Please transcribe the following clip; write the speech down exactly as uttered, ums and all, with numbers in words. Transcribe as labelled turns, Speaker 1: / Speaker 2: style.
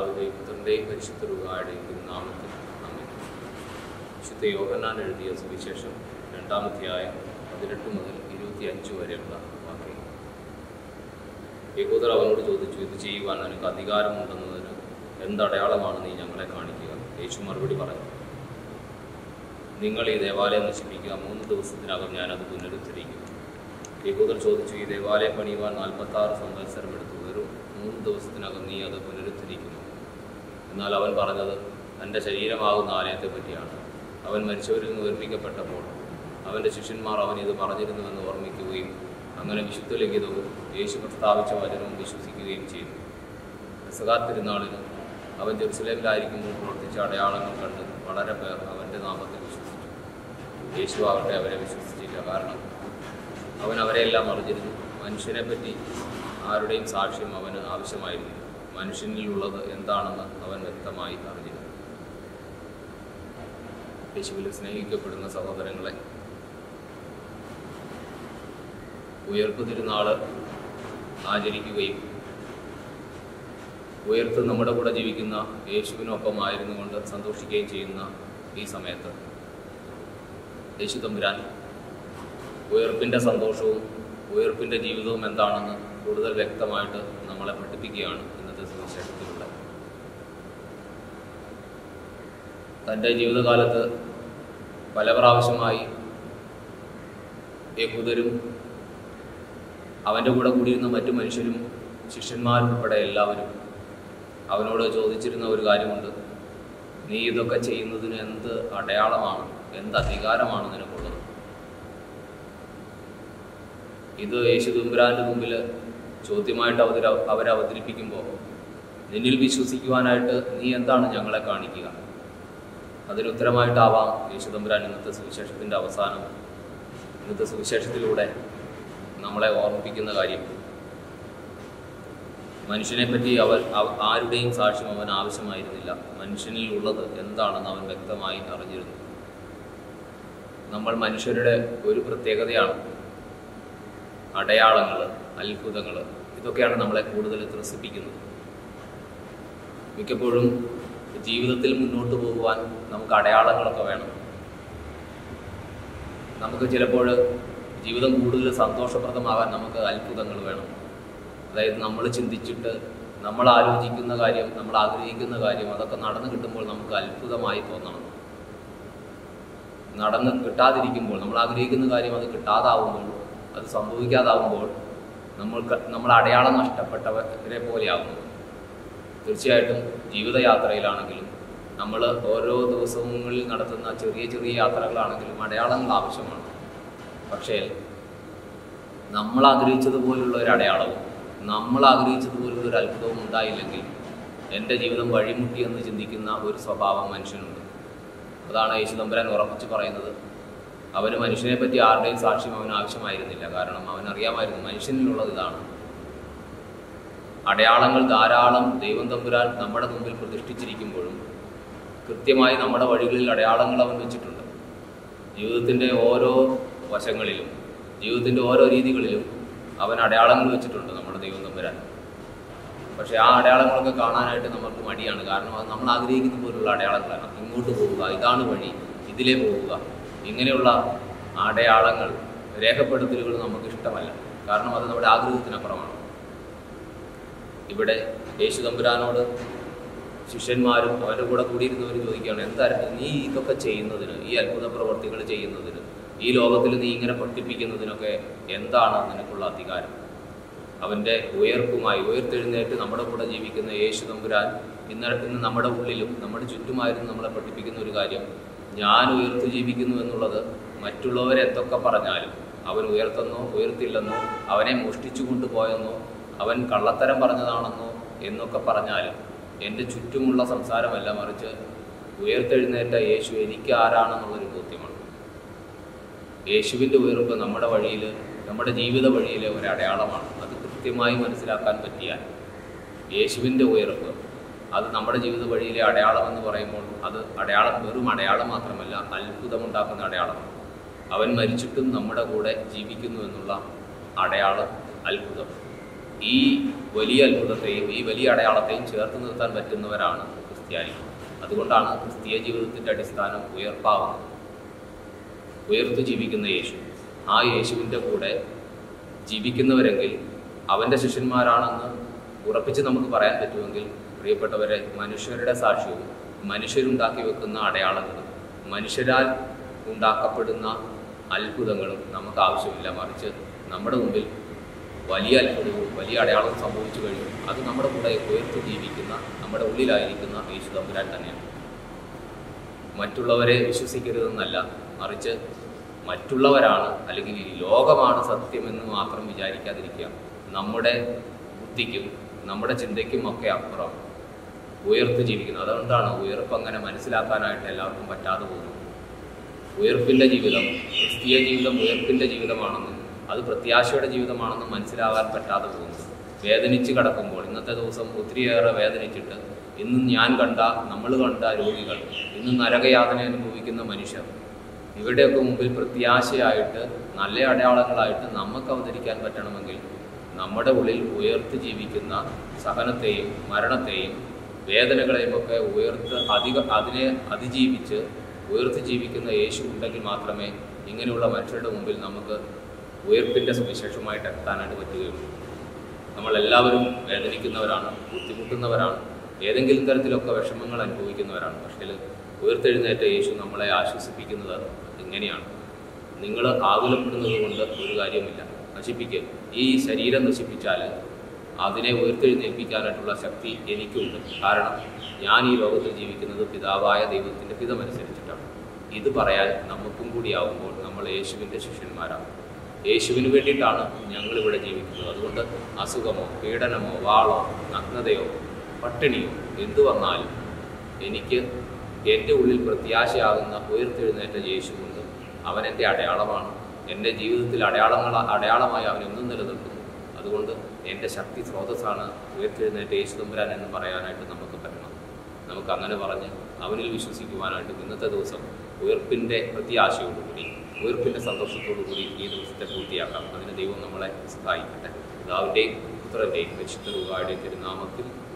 Speaker 1: പിതാവിൻ്റെയും പുത്രൻ്റെയും പരിശുദ്ധ രൂപയുടെയും നാമത്തിൽ ആമേൻ. വിശുദ്ധ യോഹന്നാൻ എഴുതിയ സുവിശേഷം രണ്ടാമധ്യായം പതിനെട്ട് മുതൽ ഇരുപത്തി അഞ്ച് വരെയുള്ള വാക്യങ്ങൾ. യഹൂദർ അവനോട് ചോദിച്ചു, ഇത് ചെയ്യുവാൻ നിനക്ക് അധികാരമുണ്ടെന്നതിന് എന്തടയാളമാണ് നീ ഞങ്ങളെ കാണിക്കുക? യേശു മറുപടി പറഞ്ഞു, നിങ്ങൾ ഈ ദേവാലയം നശിപ്പിക്കുക, മൂന്ന് ദിവസത്തിനകം ഞാനത് പുനരുദ്ധരിക്കും. യഹൂദർ ചോദിച്ചു, ഈ ദേവാലയം പണിയുവാൻ നാൽപ്പത്തി ആറ് സംവത്സരം എടുത്തു, വെറും മൂന്ന് ദിവസത്തിനകം നീ അത് പുനരുദ്ധരിക്കുന്നു? എന്നാൽ അവൻ പറഞ്ഞത് തൻ്റെ ശരീരമാകുന്ന ആലയത്തെ പറ്റിയാണ്. അവൻ മരിച്ചവരിൽ നിന്ന് ഉയർപ്പിക്കപ്പെട്ടപ്പോൾ അവൻ്റെ ശിഷ്യന്മാർ അവൻ ഇത് പറഞ്ഞിരുന്നുവെന്ന് ഓർമ്മിക്കുകയും അങ്ങനെ വിശുദ്ധ ലിഖിതവും യേശു പ്രസ്താവിച്ച വചനവും വിശ്വസിക്കുകയും ചെയ്തു. പെസഹാ തിരുനാളിന് അവൻ ജെറുസലേമിലായിരിക്കുമ്പോൾ പ്രവർത്തിച്ച അടയാളങ്ങൾ കണ്ട് വളരെ പേർ അവൻ്റെ നാമത്തിൽ വിശ്വസിച്ചു. യേശു ആവട്ടെ അവരെ വിശ്വസിച്ചില്ല, കാരണം അവൻ അവരെല്ലാം അറിഞ്ഞിരുന്നു. മനുഷ്യനെപ്പറ്റി ആരുടെയും സാക്ഷ്യം അവന് ആവശ്യമായിരുന്നു. മനുഷ്യനിലുള്ളത് എന്താണെന്ന് അവൻ വ്യക്തമായി അറിഞ്ഞിരുന്നു. യേശുവിൽ സ്നേഹിക്കപ്പെടുന്ന സഹോദരങ്ങളെ, ഉയർപ്പ് തിരുനാള് ആചരിക്കുകയും ഉയർത്ത് നമ്മുടെ കൂടെ ജീവിക്കുന്ന യേശുവിനൊപ്പമായിരുന്നു കൊണ്ട് സന്തോഷിക്കുകയും ചെയ്യുന്ന ഈ സമയത്ത് യേശു തമ്പുരാൻ ഉയർപ്പിൻ്റെ സന്തോഷവും ഉയർപ്പിൻ്റെ ജീവിതവും എന്താണെന്ന് കൂടുതൽ വ്യക്തമായിട്ട് നമ്മളെ പഠിപ്പിക്കുകയാണ് ഇന്നത്തെ സുവിശേഷത്തിലൂടെ. തൻ്റെ ജീവിതകാലത്ത് പല പ്രാവശ്യമായി യഹൂദരും അവൻ്റെ കൂടെ കൂടിയിരുന്ന മറ്റു മനുഷ്യരും ശിഷ്യന്മാരുൾപ്പെടെ എല്ലാവരും അവനോട് ചോദിച്ചിരുന്ന ഒരു കാര്യമുണ്ട്, നീ ഇതൊക്കെ ചെയ്യുന്നതിന് എന്ത് അടയാളമാണ്, എന്ത് അധികാരമാണ് നിനക്കുള്ളത്? ഇത് യേശു തമ്പുരാൻ്റെ മുമ്പിൽ ചോദ്യമായിട്ട് അവതര അവരവതരിപ്പിക്കുമ്പോൾ നിന്നിൽ വിശ്വസിക്കുവാനായിട്ട് നീ എന്താണ് ഞങ്ങളെ കാണിക്കുക? അതിനുത്തരമായിട്ടാവാം യേശു തമ്പുരാൻ ഇന്നത്തെ സുവിശേഷത്തിൻ്റെ അവസാനം ഇന്നത്തെ സുവിശേഷത്തിലൂടെ നമ്മളെ ഓർമ്മിപ്പിക്കുന്ന കാര്യം. മനുഷ്യനെപ്പറ്റി അവൻ ആരുടെയും സാക്ഷ്യം അവൻ ആവശ്യമായിരുന്നില്ല. മനുഷ്യനിൽ ഉള്ളത് എന്താണെന്ന് അവൻ വ്യക്തമായി അറിഞ്ഞിരുന്നു. നമ്മൾ മനുഷ്യരുടെ ഒരു പ്രത്യേകതയാണ് അടയാളങ്ങൾ, അത്ഭുതങ്ങൾ. ഇതൊക്കെയാണ് നമ്മളെ കൂടുതൽ ത്രസിപ്പിക്കുന്നത്. മിക്കപ്പോഴും ജീവിതത്തിൽ മുന്നോട്ട് പോകുവാൻ നമുക്ക് അടയാളങ്ങളൊക്കെ വേണം. നമുക്ക് ചിലപ്പോൾ ജീവിതം കൂടുതൽ സന്തോഷപ്രദമാകാൻ നമുക്ക് അത്ഭുതങ്ങൾ വേണം. അതായത് നമ്മൾ ചിന്തിച്ചിട്ട് നമ്മൾ ആലോചിക്കുന്ന കാര്യം, നമ്മൾ ആഗ്രഹിക്കുന്ന കാര്യം അതൊക്കെ നടന്നു കിട്ടുമ്പോൾ നമുക്ക് അത്ഭുതമായി തോന്നണം. നടന്ന് കിട്ടാതിരിക്കുമ്പോൾ, നമ്മൾ ആഗ്രഹിക്കുന്ന കാര്യം അത് കിട്ടാതാവുമ്പോൾ, അത് സംഭവിക്കാതാവുമ്പോൾ നമ്മൾക്ക് നമ്മൾ അടയാളം നഷ്ടപ്പെട്ടവരെ പോലെയാകുന്നു. തീർച്ചയായിട്ടും ജീവിതയാത്രയിലാണെങ്കിലും നമ്മൾ ഓരോ ദിവസങ്ങളിൽ നടത്തുന്ന ചെറിയ ചെറിയ യാത്രകളാണെങ്കിലും അടയാളങ്ങൾ ആവശ്യമാണ്. പക്ഷേ നമ്മൾ ആഗ്രഹിച്ചതുപോലുള്ള ഒരു അടയാളവും നമ്മൾ ആഗ്രഹിച്ചതുപോലുള്ള ഒരു അത്ഭുതവും ഉണ്ടായില്ലെങ്കിൽ എൻ്റെ ജീവിതം വഴിമുട്ടിയെന്ന് ചിന്തിക്കുന്ന ഒരു സ്വഭാവം മനുഷ്യനുണ്ട്. അതാണ് യേശു തമ്പുരാൻ ഉറപ്പിച്ച് പറയുന്നത്. അവന് മനുഷ്യനെ പറ്റി ആരുടെയും സാക്ഷ്യം അവന് ആവശ്യമായിരുന്നില്ല. കാരണം അവനറിയാമായിരുന്നു മനുഷ്യനിലുള്ളത് ഇതാണ്. അടയാളങ്ങൾ ധാരാളം ദൈവം തമ്പുരാൻ നമ്മുടെ മുമ്പിൽ പ്രതിഷ്ഠിച്ചിരിക്കുമ്പോഴും കൃത്യമായി നമ്മുടെ വഴികളിൽ അടയാളങ്ങൾ അവൻ വെച്ചിട്ടുണ്ട്. ജീവിതത്തിൻ്റെ ഓരോ വശങ്ങളിലും, ജീവിതത്തിൻ്റെ ഓരോ രീതികളിലും അവൻ അടയാളങ്ങൾ വെച്ചിട്ടുണ്ട് നമ്മുടെ ദൈവം തമ്പുരാൻ. പക്ഷേ ആ അടയാളങ്ങളൊക്കെ കാണാനായിട്ട് നമുക്ക് മടിയാണ്. കാരണം അത് നമ്മൾ ആഗ്രഹിക്കുന്ന പോലുള്ള അടയാളങ്ങളാണ്. ഇങ്ങോട്ട് പോവുക, ഇതാണ് വഴി, ഇതിലേ പോവുക, ഇങ്ങനെയുള്ള അടയാളങ്ങൾ, രേഖപ്പെടുത്തലുകൾ നമുക്ക് ഇഷ്ടമല്ല. കാരണം അത് നമ്മുടെ ആഗ്രഹത്തിനപ്പുറമാണ്. ഇവിടെ യേശു തമ്പുരാനോട് ശിഷ്യന്മാരും അവരുടെ കൂടെ കൂടിയിരുന്നവർ ചോദിക്കുകയാണ്, എന്താ നീ ഇതൊക്കെ ചെയ്യുന്നതിന്, ഈ അത്ഭുത പ്രവർത്തികൾ ചെയ്യുന്നതിന്, ഈ ലോകത്തിൽ നീ ഇങ്ങനെ പഠിപ്പിക്കുന്നതിനൊക്കെ എന്താണ് നിനക്കുള്ള അധികാരം? അവൻ്റെ ഉയർപ്പുമായി ഉയർത്തെഴുന്നേറ്റ് നമ്മുടെ കൂടെ ജീവിക്കുന്ന യേശു തമ്പുരാൻ ഇന്ന് ഇന്ന് നമ്മുടെ ഉള്ളിലും നമ്മുടെ ചുറ്റുമായിരുന്നു നമ്മളെ പഠിപ്പിക്കുന്ന ഒരു കാര്യം, ഞാൻ ഉയർത്തു ജീവിക്കുന്നു എന്നുള്ളത് മറ്റുള്ളവരെന്തൊക്കെ പറഞ്ഞാലും, അവൻ ഉയർത്തെന്നോ ഉയർത്തില്ലെന്നോ അവനെ മോഷ്ടിച്ചു കൊണ്ടുപോയെന്നോ അവൻ കള്ളത്തരം പറഞ്ഞതാണെന്നോ എന്നൊക്കെ പറഞ്ഞാലും എൻ്റെ ചുറ്റുമുള്ള സംസാരമല്ല, മറിച്ച് ഉയർത്തെഴുന്നേറ്റ യേശു എനിക്ക് ആരാണെന്നുള്ളൊരു ബോധ്യമാണ്. യേശുവിൻ്റെ ഉയർപ്പ് നമ്മുടെ വഴിയിൽ, നമ്മുടെ ജീവിത വഴിയിലെ ഒരു അടയാളമാണ്. അത് കൃത്യമായി മനസ്സിലാക്കാൻ പറ്റിയാൽ യേശുവിൻ്റെ ഉയർപ്പ് അത് നമ്മുടെ ജീവിത വഴിയിലെ അടയാളം എന്ന് പറയുമ്പോൾ അത് അടയാളം വെറും അടയാളം മാത്രമല്ല, അത്ഭുതമുണ്ടാക്കുന്ന അടയാളമാണ്. അവൻ മരിച്ചിട്ടും നമ്മുടെ കൂടെ ജീവിക്കുന്നു എന്നുള്ള അടയാളം, അത്ഭുതം. ഈ വലിയ അത്ഭുതത്തെയും ഈ വലിയ അടയാളത്തെയും ചേർത്ത് നിർത്താൻ പറ്റുന്നവരാണ് ക്രിസ്ത്യാനികൾ. അതുകൊണ്ടാണ് ക്രിസ്തീയ ജീവിതത്തിൻ്റെ അടിസ്ഥാനം ഉയർപ്പാവുന്നത്. ഉയർത്തു ജീവിക്കുന്ന യേശു, ആ യേശുവിൻ്റെ കൂടെ ജീവിക്കുന്നവരെങ്കിൽ അവൻ്റെ ശിഷ്യന്മാരാണെന്ന് ഉറപ്പിച്ച് നമുക്ക് പറയാൻ പറ്റുമെങ്കിൽ, പ്രിയപ്പെട്ടവരെ, മനുഷ്യരുടെ സാക്ഷ്യവും മനുഷ്യരുണ്ടാക്കി വെക്കുന്ന അടയാളങ്ങളും മനുഷ്യരാൽ ഉണ്ടാക്കപ്പെടുന്ന അത്ഭുതങ്ങളും നമുക്ക് ആവശ്യമില്ല. മറിച്ച് നമ്മുടെ മുമ്പിൽ വലിയ അത്ഭുതവും വലിയ അടയാളവും സംഭവിച്ചു കഴിഞ്ഞു. അത് നമ്മുടെ കൂടെ ഉയർത്തു ജീവിക്കുന്ന, നമ്മുടെ ഉള്ളിലായിരിക്കുന്ന യേശു തമ്പുരാൻ തന്നെയാണ്. മറ്റുള്ളവരെ വിശ്വസിക്കരുതെന്നല്ല, മറിച്ച് മറ്റുള്ളവരാണ് അല്ലെങ്കിൽ ഈ ലോകമാണ് സത്യമെന്ന് മാത്രം വിചാരിക്കാതിരിക്കുക. നമ്മുടെ ബുദ്ധിക്കും നമ്മുടെ ചിന്തയ്ക്കും ഒക്കെ അപ്പുറം ഉയർത്ത് ജീവിക്കുന്നത്. അതുകൊണ്ടാണ് ഉയർപ്പ് അങ്ങനെ മനസ്സിലാക്കാനായിട്ട് എല്ലാവർക്കും പറ്റാതെ പോകുന്നത്. ഉയർപ്പിൻ്റെ ജീവിതം, ക്രിസ്തീയ ജീവിതം ഉയർപ്പിൻ്റെ ജീവിതമാണെന്നും അത് പ്രത്യാശയുടെ ജീവിതമാണെന്നും മനസ്സിലാകാൻ പറ്റാതെ പോകുന്നത്. വേദനിച്ച് കിടക്കുമ്പോൾ, ഇന്നത്തെ ദിവസം ഒത്തിരിയേറെ വേദനിച്ചിട്ട് ഇന്നും ഞാൻ കണ്ട, നമ്മൾ കണ്ട രോഗികൾ, ഇന്ന് നരകയാതന അനുഭവിക്കുന്ന മനുഷ്യർ, ഇവരുടെയൊക്കെ മുമ്പിൽ പ്രത്യാശയായിട്ട് നല്ല അടയാളങ്ങളായിട്ട് നമുക്ക് അവതരിക്കാൻ പറ്റണമെങ്കിൽ നമ്മുടെ ഉള്ളിൽ ഉയർത്ത് ജീവിക്കുന്ന സഹനത്തെയും മരണത്തെയും വേദനകളെയും ഒക്കെ ഉയർത്ത് അധിക അതിനെ അതിജീവിച്ച് ഉയർത്ത് ജീവിക്കുന്ന യേശു ഉണ്ടെങ്കിൽ മാത്രമേ ഇങ്ങനെയുള്ള മനുഷ്യരുടെ മുമ്പിൽ നമുക്ക് ഉയർപ്പിൻ്റെ സുവിശേഷമായിട്ട് എത്താനായിട്ട് പറ്റുകയുള്ളൂ. നമ്മളെല്ലാവരും വേദനിക്കുന്നവരാണ്, ബുദ്ധിമുട്ടുന്നവരാണ്, ഏതെങ്കിലും തരത്തിലൊക്കെ വിഷമങ്ങൾ അനുഭവിക്കുന്നവരാണ്. പക്ഷേ ഉയർത്തെഴുന്നേറ്റ യേശു നമ്മളെ ആശ്വസിപ്പിക്കുന്നത് ഇങ്ങനെയാണ്: നിങ്ങൾ ആകുലപ്പെടുന്നത് കൊണ്ട് ഒരു കാര്യമില്ല, നശിപ്പിക്കുക. ഈ ശരീരം നശിപ്പിച്ചാൽ അതിനെ ഉയർത്തെഴുന്നേൽപ്പിക്കാനായിട്ടുള്ള ശക്തി എനിക്കുണ്ട്. കാരണം ഞാൻ ഈ ലോകത്തിൽ ജീവിക്കുന്നത് പിതാവായ ദൈവത്തിൻ്റെ ഹിതമനുസരിച്ചിട്ടാണ്. ഇത് പറയാൻ നമുക്കും കൂടിയാവുമ്പോൾ നമ്മൾ യേശുവിൻ്റെ ശിഷ്യന്മാരാണ്. യേശുവിന് വേണ്ടിയിട്ടാണ് ഞങ്ങളിവിടെ ജീവിക്കുന്നത്. അതുകൊണ്ട് അസുഖമോ പീഡനമോ വാളോ നഗ്നതയോ പട്ടിണിയോ എന്തു വന്നാലും എനിക്ക് എൻ്റെ ഉള്ളിൽ പ്രത്യാശയാകുന്ന ഉയർത്തെഴുന്നേറ്റ യേശുവുണ്ട്. അവൻ എൻ്റെ അടയാളമാണ്. എൻ്റെ ജീവിതത്തിൽ അടയാളങ്ങൾ അടയാളമായി അവൻ എന്നും നിലനിൽക്കുന്നു. അതുകൊണ്ട് എൻ്റെ ശക്തി സ്രോതസ്സാണ് ഉയർത്തെഴുന്നേറ്റ യേശു തമ്പുരാൻ എന്ന് പറയാനായിട്ട് നമുക്ക് പറ്റണം. നമുക്ക് അങ്ങനെ പറഞ്ഞ് അവനിൽ വിശ്വസിക്കുവാനായിട്ട് ഇന്നത്തെ ദിവസം ഉയർപ്പിൻ്റെ പ്രത്യാശയോടുകൂടി, ഉയർപ്പിൻ്റെ സന്തോഷത്തോടുകൂടി ഈ ദിവസത്തെ പൂർത്തിയാക്കാം. അതിന് ദൈവം നമ്മളെ സഹായിക്കട്ടെ. പിതാവിൻ്റെയും പുത്രൻ്റെയും പരിശുദ്ധ രൂപയുടെയും തിരുനാമത്തിൽ